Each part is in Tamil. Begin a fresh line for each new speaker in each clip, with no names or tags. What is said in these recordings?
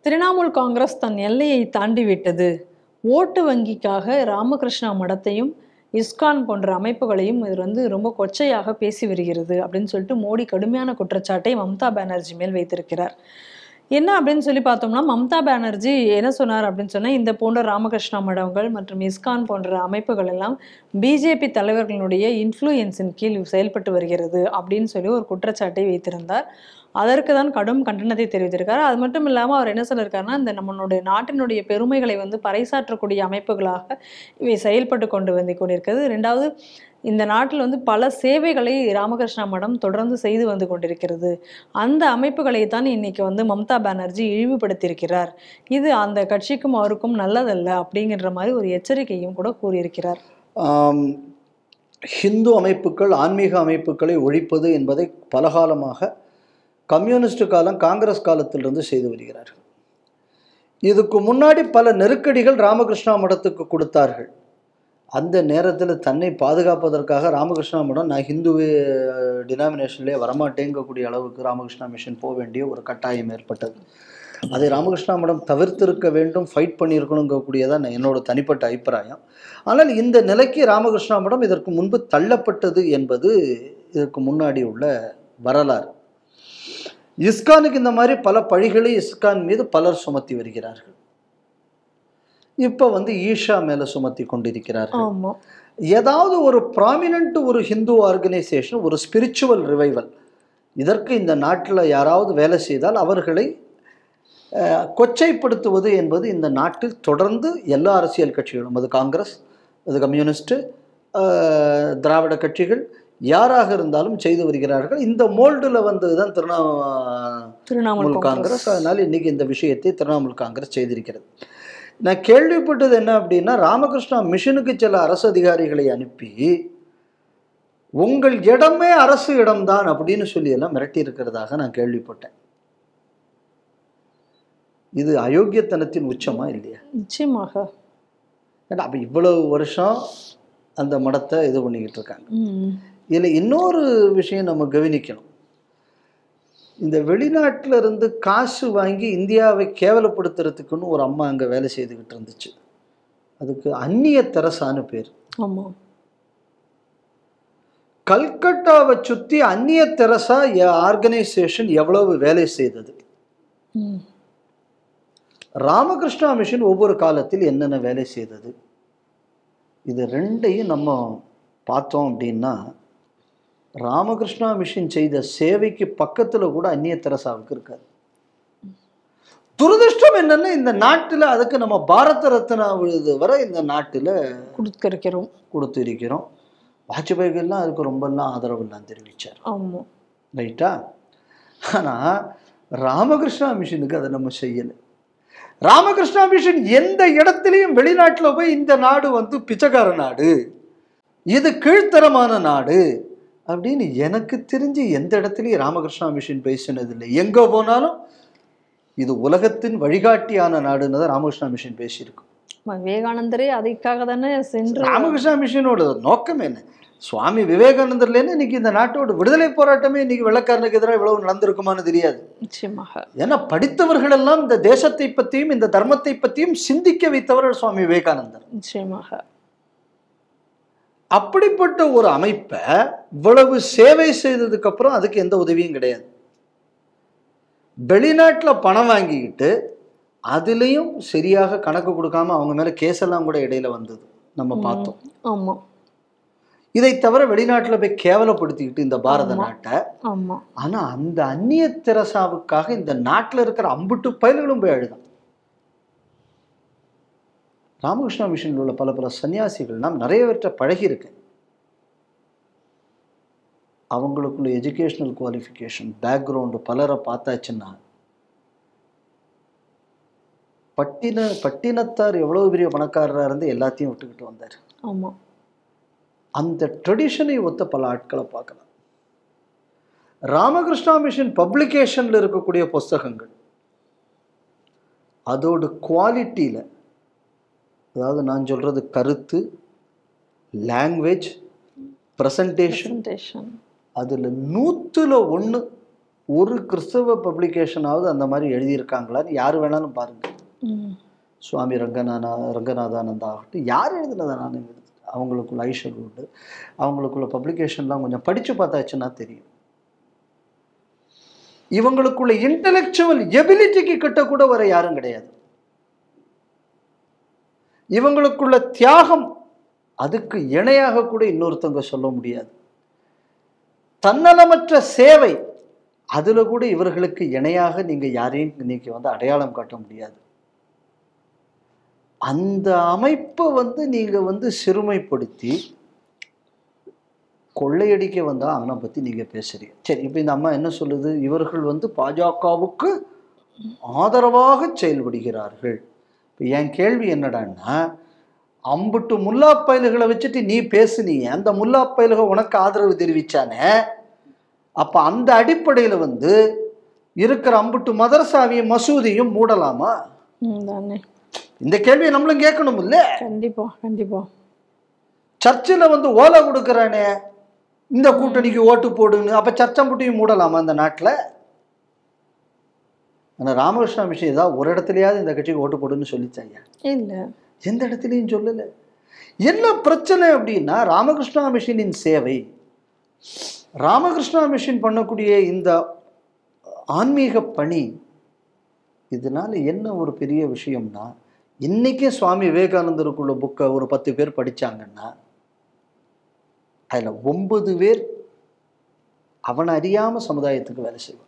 திரிணாமுல் காங்கிரஸ் தன் எல்லையை தாண்டிவிட்டது. ஓட்டு வங்கிக்காக ராமகிருஷ்ணா மடத்தையும் இஸ்கான் போன்ற அமைப்புகளையும் இது ரொம்ப கொச்சையாக பேசி வருகிறது அப்படின்னு சொல்லிட்டு மோடி கடுமையான குற்றச்சாட்டை மம்தா பானர்ஜி மேல் வைத்திருக்கிறார். என்ன அப்படின்னு சொல்லி பார்த்தோம்னா, மம்தா பானர்ஜி என்ன சொன்னார் அப்படின்னு சொன்னால், இந்த போன்ற ராமகிருஷ்ணா மடங்கள் மற்றும் இஸ்கான் போன்ற அமைப்புகள் எல்லாம் பிஜேபி தலைவர்களுடைய இன்ஃப்ளூயன்ஸின் கீழ் செயல்பட்டு வருகிறது அப்படின்னு சொல்லி ஒரு குற்றச்சாட்டை வைத்திருந்தார். அதற்கு தான் கடும் கண்டனத்தை தெரிவித்திருக்காரு. அது மட்டும் இல்லாமல் அவர் என்ன சொல்லியிருக்காருன்னா, இந்த நம்மளுடைய நாட்டினுடைய பெருமைகளை பறைசாற்றக்கூடிய அமைப்புகளாக இவை செயல்பட்டு கொண்டிருக்கிறது. ரெண்டாவது, இந்த நாட்டில் பல சேவைகளை ராமகிருஷ்ணா மடம் தொடர்ந்து செய்து வந்து கொண்டிருக்கிறது. அந்த அமைப்புகளை தான் இன்னைக்கு மம்தா பானர்ஜி இழிவுபடுத்தியிருக்கிறார். இது அந்த கட்சிக்கும் அவருக்கும் நல்லதல்ல அப்படிங்கிற மாதிரி ஒரு எச்சரிக்கையும் கூட கூறியிருக்கிறார்.
ஹிந்து அமைப்புகள் ஆன்மீக அமைப்புகளை ஒழிப்பது என்பதை பலகாலமாக கம்யூனிஸ்ட் காலம் காங்கிரஸ் காலத்திலிருந்து செய்து வருகிறார்கள். இதுக்கு முன்னாடி பல நெருக்கடிகள் ராமகிருஷ்ணா மடத்துக்கு கொடுத்தார்கள். அந்த நேரத்தில் தன்னை பாதுகாப்பதற்காக ராமகிருஷ்ணா மடம் நான் ஹிந்து டினாமினேஷன்லேயே வரமாட்டேங்கக்கூடிய அளவுக்கு ராமகிருஷ்ணா மிஷன் போக வேண்டிய ஒரு கட்டாயம் ஏற்பட்டது. அதை ராமகிருஷ்ணா மடம் தவிர்த்திருக்க வேண்டும், ஃபைட் பண்ணியிருக்கணுங்கக்கூடியதான் என்னோட தனிப்பட்ட அபிப்பிராயம். ஆனால் இந்த நிலைக்கு ராமகிருஷ்ணா மடம் இதற்கு முன்பு தள்ளப்பட்டது என்பது இதற்கு முன்னாடி உள்ள வரலாறு. இஸ்கானுக்கு இந்த மாதிரி பல பழிகளை இஸ்கான் மீது பலர் சுமத்தி வருகிறார்கள். இப்ப ஈஷா மேல சுமத்தி கொண்டிருக்கிறார்கள். ஏதாவது ஒரு ப்ராமினன்ட் ஒரு ஹிந்து ஆர்கனைசேஷன், ஒரு ஸ்பிரிச்சுவல் ரிவைவல், இதற்கு இந்த நாட்டில் யாராவது வேலை செய்தால் அவர்களை கொச்சைப்படுத்துவது என்பது இந்த நாட்டில் தொடர்ந்து எல்லா அரசியல் கட்சிகளும், அது காங்கிரஸ், அது கம்யூனிஸ்ட், திராவிட கட்சிகள் யாராக இருந்தாலும் செய்து வருகிறார்கள். இந்த மோல்டில் வந்ததுதான் திரிணாமுல் காங்கிரஸ். அதனால் இன்னைக்கு இந்த விஷயத்தை திரிணாமுல் காங்கிரஸ் செய்திருக்கிறது. நான் கேள்விப்பட்டது என்ன அப்படின்னா, ராமகிருஷ்ணா மிஷனுக்கு சில அரசு அதிகாரிகளை அனுப்பி உங்கள் இடமே அரசு இடம்தான் அப்படின்னு சொல்லி எல்லாம் மிரட்டி இருக்கிறதாக நான் கேள்விப்பட்டேன். இது அயோக்கியத்தனத்தின் உச்சமா இல்லையா?
நிச்சயமாக.
ஏன்னா அப்ப இவ்வளவு வருஷம் அந்த மடத்தை இது பண்ணிக்கிட்டு இருக்காங்க. இதுல இன்னொரு விஷயம் நம்ம கவனிக்கணும். இந்த வெளிநாட்டில் இருந்து காசு வாங்கி இந்தியாவை கேவலப்படுத்துறதுக்குன்னு ஒரு அம்மா அங்கே வேலை செய்துக்கிட்டு இருந்துச்சு. அதுக்கு அந்நிய தெரசான்னு பேர்.
ஆமாம்.
கல்கட்டாவை சுற்றி அந்நிய தெரசா ஆர்கனைசேஷன் எவ்வளவு வேலை செய்தது, ராமகிருஷ்ணா மிஷன் ஒவ்வொரு காலத்தில் என்னென்ன வேலை செய்தது, இது ரெண்டையும் நம்ம பார்த்தோம் அப்படின்னா ராமகிருஷ்ணா மிஷன் செய்த சேவைக்கு பக்கத்தில் கூட அந்நிய தெரசாவுக்கு இருக்காது. துரதிருஷ்டம் என்னன்னா, இந்த நாட்டில் அதுக்கு நம்ம பாரத ரத்னா விழுது வரை இந்த நாட்டில் கொடுத்து இருக்கிறோம். வாஜ்பாய்கெல்லாம் அதுக்கு ரொம்பலாம் ஆதரவுலாம் தெரிவித்தார்.
ஆமாம்,
ரைட்டா? ஆனால் ராமகிருஷ்ணா மிஷனுக்கு அதை நம்ம செய்யலை. ராமகிருஷ்ணா மிஷன் எந்த இடத்துலையும் வெளிநாட்டில் போய் இந்த நாடு பிச்சைக்கார நாடு, இது கீழ்த்தரமான நாடு அப்படின்னு எனக்கு தெரிஞ்சு எந்த இடத்துலையும் ராமகிருஷ்ணா மிஷன் பேசினதில்லை. எங்கே போனாலும் இது உலகத்தின் வழிகாட்டியான நாடுன்னு தான் ராமகிருஷ்ணா மிஷன் பேசியிருக்கும்.
விவேகானந்தரே அதுக்காக தானே சென்று.
ராமகிருஷ்ணா மிஷனோட நோக்கம் என்ன? சுவாமி விவேகானந்தர்லேருந்து இன்னைக்கு இந்த நாட்டோட விடுதலை போராட்டமே இன்னைக்கு வெள்ளக்காரனுக்கு எதிராக இவ்வளவு நடந்திருக்குமான்னு தெரியாது.
நிச்சயமாக.
ஏன்னா படித்தவர்கள் எல்லாம் இந்த தேசத்தை பற்றியும் இந்த தர்மத்தை பற்றியும் சிந்திக்க வைத்தவர்கள் சுவாமி விவேகானந்தர்.
நிச்சயமாக.
அப்படிப்பட்ட ஒரு அமைப்பை இவ்வளவு சேவை செய்ததுக்கு அப்புறம் அதுக்கு எந்த உதவியும் கிடையாது. வெளிநாட்டில் பணம் வாங்கிக்கிட்டு அதுலேயும் சரியாக கணக்கு கொடுக்காம அவங்க மேலே கேஸெல்லாம் கூட இடையில வந்தது நம்ம பார்த்தோம்.
ஆமாம்.
இதை தவிர வெளிநாட்டில் போய் கேவலப்படுத்திக்கிட்டு இந்த பாரத நாட்டை.
ஆமாம்.
ஆனால் அந்த அந்நிய தெரசாவுக்காக இந்த நாட்டில் இருக்கிற அம்புட்டு பயல்களும் போய் அழுதான். ராமகிருஷ்ணா மிஷனில் உள்ள பல சன்னியாசிகள் நாம் நிறையவற்றை பழகியிருக்கேன். அவங்களுக்குள்ள எஜுகேஷனல் குவாலிஃபிகேஷன் பேக்ரவுண்டு பலரை பார்த்தாச்சுன்னா, பட்டினத்தார் எவ்வளவு பெரிய பணக்காரராக இருந்து எல்லாத்தையும் விட்டுக்கிட்டு வந்தார்.
ஆமாம்.
அந்த ட்ரெடிஷனை ஒத்த பல ஆட்களை பார்க்கலாம். ராமகிருஷ்ணா மிஷன் பப்ளிகேஷன்ல இருக்கக்கூடிய புஸ்தகங்கள் அதோட குவாலிட்டியில், அதாவது நான் சொல்றது கருத்து, லாங்குவேஜ், ப்ரெசன்டேஷன், அதில் 100ல் 1 ஒரு கிறிஸ்தவ பப்ளிகேஷனாவது அந்த மாதிரி எழுதியிருக்காங்களான்னு யார் வேணாலும் பாருங்க. சுவாமி ரங்கநாதானந்தா ஆகட்டும், யார் எழுதுனதை நான் அவங்களுக்குள்ள ஐஷல் உண்டு, அவங்களுக்குள்ள பப்ளிகேஷன்லாம் கொஞ்சம் படித்து பார்த்தாச்சுன்னா தெரியும். இவங்களுக்குள்ள இன்டெலெக்சுவல் எபிலிட்டிக்கு கிட்ட கூட வர யாரும் கிடையாது. இவங்களுக்குள்ள தியாகம் அதுக்கு இணையாக கூட இன்னொருத்தவங்க சொல்ல முடியாது. தன்னலமற்ற சேவை அதுல கூட இவர்களுக்கு இணையாக நீங்க யாரையும் இன்னைக்கு அடையாளம் காட்ட முடியாது. அந்த அமைப்பை நீங்க சிறுமைப்படுத்தி கொள்ளையடிக்க வந்தா அவனை பத்தி நீங்க பேசுறீங்க. சரி, இப்ப இந்த அம்மா என்ன சொல்லுது? இவர்கள் பாஜகவுக்கு ஆதரவாக செயல்படுகிறார்கள். இப்போ என் கேள்வி என்னடான்னா, அம்புட்டு முல்லா பயல்களை வச்சுட்டு நீ பேசுனீங்க, அந்த முல்லா பயல்க உனக்கு ஆதரவு தெரிவிச்சானே, அப்ப அந்த அடிப்படையில இருக்கிற அம்புட்டு மதரசாவையும் மசூதியும் மூடலாமா? இந்த கேள்வியை நம்மளும் கேட்கணும் இல்ல?
கண்டிப்பா கண்டிப்பா.
சர்ச்சில் ஓலை கொடுக்கறானே, இந்த கூட்டணிக்கு ஓட்டு போடுன்னு, அப்ப சர்ச்சம்புட்டையும் மூடலாமா இந்த நாட்டில்? ஆனால் ராமகிருஷ்ணா மிஷன் ஏதாவது ஒரு இடத்துலயாவது இந்த கட்சிக்கு ஓட்டு போடுன்னு சொல்லிச்சாங்க? இல்லை, எந்த இடத்துலையும் சொல்லலை. என்ன பிரச்சனை அப்படின்னா, ராமகிருஷ்ணா மிஷனின் சேவை, ராமகிருஷ்ணா மிஷன் பண்ணக்கூடிய இந்த ஆன்மீக பணி, இதனால என்ன ஒரு பெரிய விஷயம்னா, இன்னைக்கே சுவாமி விவேகானந்தருக்குள்ள புக்கை ஒரு 10 பேர் படிச்சாங்கன்னா அதுல 9 பேர் அவனை அறியாம சமுதாயத்துக்கு வேலை செய்வான்.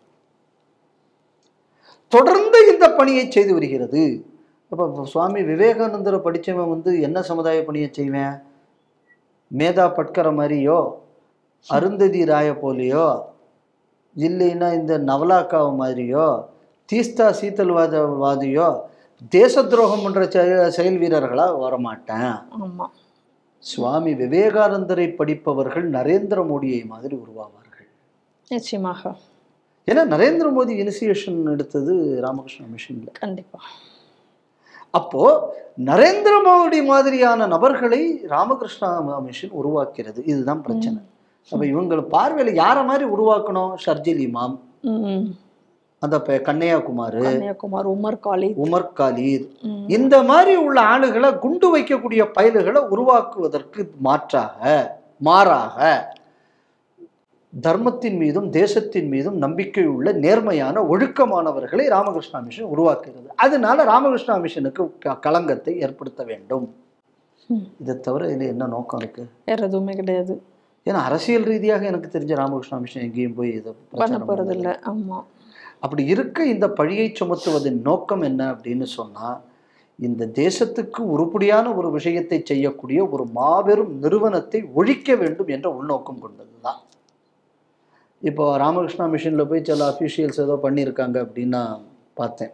தொடர்ந்து இந்த பணியை செய்து வருகிறது. அப்ப சுவாமி விவேகானந்தரை படிச்சவன் என்ன சமுதாய பணியை செய்வேன்? மேதா பட்கரை மாதிரியோ, அருந்ததி ராய போலியோ, இல்லைன்னா இந்த நவலாக்காவை மாதிரியோ, தீஸ்தா சீத்தல்வாதியோ, தேச துரோகம் பண்ற செயல் வீரர்களா வரமாட்டேன். சுவாமி விவேகானந்தரை படிப்பவர்கள் நரேந்திர மோடியை மாதிரி உருவாவார்கள்
நிச்சயமாக.
ஏன்னா நரேந்திர மோடி இனிஷியேஷன் எடுத்தது ராமகிருஷ்ணா மிஷன்ல.
கண்டிப்பா.
அப்போ நரேந்திர மோடி மாதிரியான நபர்களை ராமகிருஷ்ணா மிஷன் உருவாக்கிறது. இதுதான் பிரச்சனை. அப்ப இவங்க பார்வையில யார மாதிரி உருவாக்கணும்? ஷர்ஜில் இமாம், அந்த கன்னியாகுமார், உமர் காலித், இந்த மாதிரி உள்ள ஆளுகளை குண்டு வைக்கக்கூடிய பயல்களை உருவாக்குவதற்கு மாறாக தர்மத்தின் மீதும் தேசத்தின் மீதும் நம்பிக்கை உள்ள நேர்மையான ஒழுக்கமானவர்களை ராமகிருஷ்ணா மிஷன் உருவாக்குகிறது. அதனால ராமகிருஷ்ணா மிஷனுக்கு களங்கத்தை ஏற்படுத்த வேண்டும். இதை தவிர இதுல என்ன நோக்கம் இருக்கு? வேற எதுவுமே கிடையாது. ஏன்னா அரசியல் ரீதியாக எனக்கு தெரிஞ்ச ராமகிருஷ்ணா மிஷன் எங்கேயும் போய் இதை பண்ண போறதில்லை. ஆமா. அப்படி இருக்க இந்த பழியை சுமத்துவதன் நோக்கம் என்ன அப்படின்னு சொன்னா, இந்த தேசத்துக்கு உருப்படியான ஒரு விஷயத்தை செய்யக்கூடிய ஒரு மாபெரும் நிறுவனத்தை ஒழிக்க வேண்டும் என்ற உள்நோக்கம் கொண்டதுதான். இப்போ ராமகிருஷ்ணா மிஷன்ல போய் சில அஃபீஷியல்ஸ் ஏதோ பண்ணியிருக்காங்க அப்படின்னு நான் பார்த்தேன்.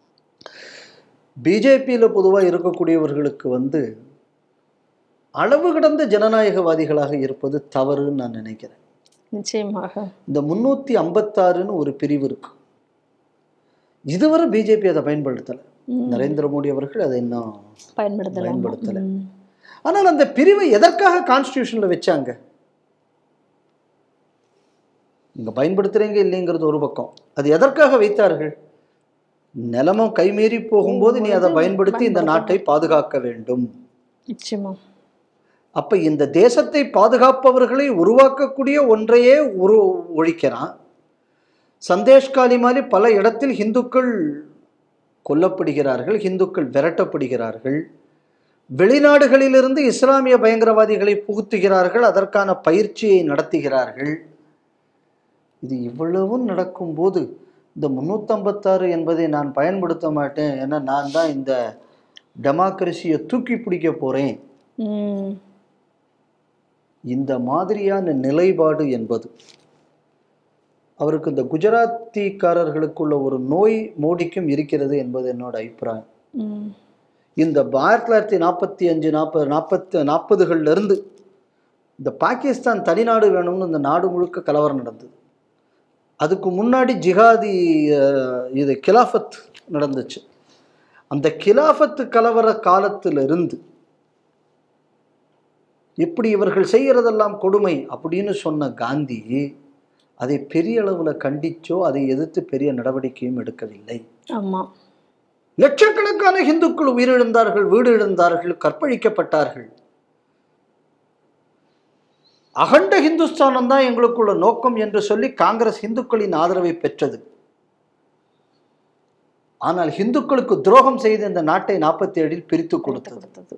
பிஜேபியில் பொதுவாக இருக்கக்கூடியவர்களுக்கு அளவு கடந்த ஜனநாயகவாதிகளாக இருப்பது தவறுன்னு நான் நினைக்கிறேன். நிச்சயமாக. இந்த 356ன்னு ஒரு பிரிவு இருக்கு. இதுவரை பிஜேபி அதை பயன்படுத்தலை. நரேந்திர மோடி அவர்கள் அதை இன்னும் பயன்படுத்தலை. ஆனால் அந்த பிரிவை எதற்காக கான்ஸ்டிடியூஷன்ல வச்சாங்க? இங்க பயன்படுத்துறீங்க இல்லைங்கிறது ஒரு பக்கம், அது எதற்காக வைத்தார்கள்? நிலமும் கைமீறி போகும்போது நீ அதை பயன்படுத்தி இந்த நாட்டை பாதுகாக்க வேண்டும். நிச்சயமா. அப்ப இந்த தேசத்தை பாதுகாப்பவர்களை உருவாக்கக்கூடிய ஒன்றையே ஒழிக்கிறான். சந்தேஷ்காலி மாதிரி பல இடத்தில் இந்துக்கள் கொல்லப்படுகிறார்கள், இந்துக்கள் விரட்டப்படுகிறார்கள். வெளிநாடுகளிலிருந்து இஸ்லாமிய பயங்கரவாதிகளை புகுத்துகிறார்கள், அதற்கான பயிற்சியை நடத்துகிறார்கள். இது இவ்வளவும் நடக்கும்போது இந்த 356 என்பதை நான் பயன்படுத்த மாட்டேன், ஏன்னா நான் தான் இந்த டெமோக்ரஸியை தூக்கி பிடிக்க போறேன், இந்த மாதிரியான நிலைப்பாடு என்பது அவருக்கு இந்த குஜராத்திக்காரர்களுக்குள்ள ஒரு நோய் மோடிக்கும் இருக்கிறது என்பது என்னோட அபிப்பிராயம். இந்த 1945-40 இருந்து இந்த பாகிஸ்தான் தனிநாடு வேணும்னு இந்த நாடு முழுக்க கலவரம் நடந்தது. அதுக்கு முன்னாடி ஜிஹாதி இது கிலாஃபத் நடந்துச்சு. அந்த கிலாஃபத்து கலவர காலத்திலிருந்து இப்படி இவர்கள் செய்யறதெல்லாம் கொடுமை அப்படின்னு சொன்ன காந்தி அதை பெரிய அளவுல கண்டிச்சோ அதை எதிர்த்து பெரிய நடவடிக்கையும் எடுக்கவில்லை.
ஆமா.
லட்சக்கணக்கான இந்துக்கள் உயிரிழந்தார்கள், வீடு இழந்தார்கள், கற்பழிக்கப்பட்டார்கள். அகண்ட இந்துஸ்தானம் தான் எங்களுக்குள்ள நோக்கம் என்று சொல்லி காங்கிரஸ் இந்துக்களின் ஆதரவை பெற்றது. ஆனால் இந்துக்களுக்கு துரோகம் செய்து இந்த நாட்டை 47 பிரித்து கொடுத்தது.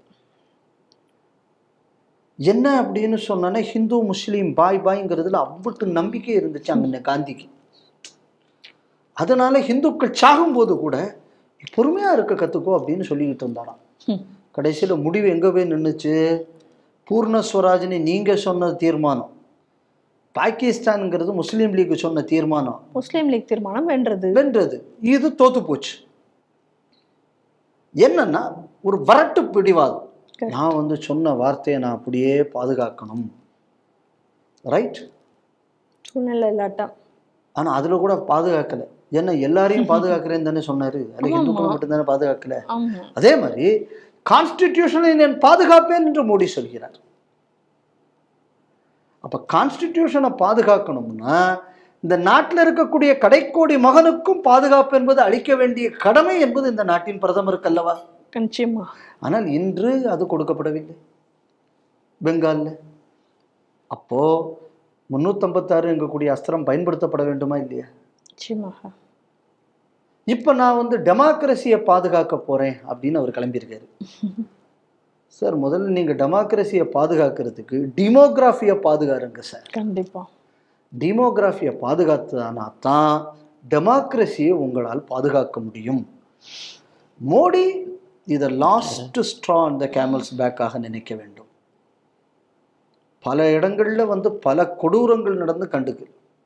என்ன அப்படின்னு சொன்னா, ஹிந்து முஸ்லீம் பாய் பாய்ங்கிறதுல அவ்வளவு நம்பிக்கை இருந்துச்சு அங்க காந்திக்கு. அதனால இந்துக்கள் சாகும் போது கூட பொறுமையா இருக்க கத்துக்கோ அப்படின்னு சொல்லிக்கிட்டு இருந்தாராம். கடைசியில முடிவு எங்க போய் நின்றுச்சு? பூர்ண ஸ்வராஜ்னு நீங்க சொன்ன தீர்மானம், பாகிஸ்தான்ங்கிறது முஸ்லீம் லீக் சொன்ன தீர்மானம்,
முஸ்லீம் லீக் தீர்மானம் வென்றது.
இது தோத்து போச்சு. என்னன்னா ஒரு வரட்டு பிடிவாதம். நான் சொன்ன வார்த்தையை நான் அப்படியே பாதுகாக்கணும், ரைட்?
சூழ்நிலை இல்லாட்டா.
ஆனா அதுல கூட பாதுகாக்கல. ஏன்னா எல்லாரையும் பாதுகாக்கிறேன்னு தானே சொன்னாரு, அதுல இந்துக்களை மட்டும் தானே பாதுகாக்கல. அதே மாதிரி கான்ஸ்டிடியூஷனை நான் பாதுகாப்பேன் என்று மோடி சொல்கிறார். அப்ப கான்ஸ்டிடியூஷனை பாதுகாக்கணும்னா இந்த நாட்டில் இருக்கக்கூடிய கடைக்கோடி மகனுக்கும் பாதுகாப்பு என்பது அளிக்க வேண்டிய கடமை என்பது இந்த நாட்டின் பிரதமருக்கு அல்லவா?
நிச்சயமா. ஆனால்
இன்று அது கொடுக்கப்படவில்லை பெங்கால்ல. அப்போ 356 எங்கக்கூடிய அஸ்திரம் பயன்படுத்தப்பட வேண்டுமா இல்லையா?
நிச்சயமாக.
இப்ப நான் டெமோக்ரஸியை பாதுகாக்க போறேன் அப்படின்னு அவர் கிளம்பியிருக்காரு. சார், முதல்ல நீங்க டெமோக்ரஸியை பாதுகாக்கிறதுக்கு டிமோகிராஃபியை பாதுகாருங்க சார்.
கண்டிப்பா.
டிமோகிராஃபியை பாதுகாத்ததானா தான் டெமோக்ரஸியை உங்களால் பாதுகாக்க முடியும். மோடி இதை last straw on the camel's பேக்காக நினைக்க வேண்டும். பல இடங்கள்ல பல கொடூரங்கள் நடந்து கண்டுக்கு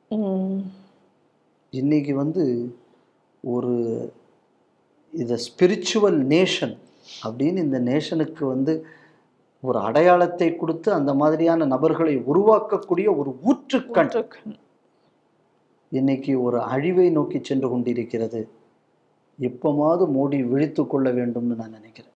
இன்னைக்கு ஒரு இதை ஸ்பிரிச்சுவல் நேஷன் அப்படின்னு இந்த நேஷனுக்கு ஒரு அடையாளத்தை கொடுத்து அந்த மாதிரியான நபர்களை உருவாக்கக்கூடிய ஒரு ஊற்றுக்கண் இன்னைக்கு ஒரு அழிவை நோக்கி சென்று கொண்டிருக்கிறது. எப்பமாவது மோடி விழித்து கொள்ள வேண்டும்னு நான் நினைக்கிறேன்.